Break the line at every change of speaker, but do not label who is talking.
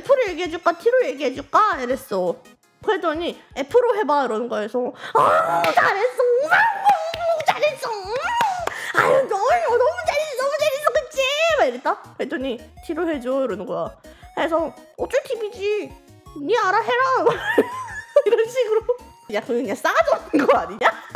F로 얘기해줄까 T로 얘기해줄까 이랬어. 그랬더니 F로 해봐 이러는 거여서 잘했어 잘했어 아유 너무 잘했어 그치? 막 이랬다. 그랬더니 T로 해줘 이러는 거야. 그래서 어쩔 TV지 니 알아 해라 이런 식으로. 야 그냥 싸가지 없는 거 아니냐?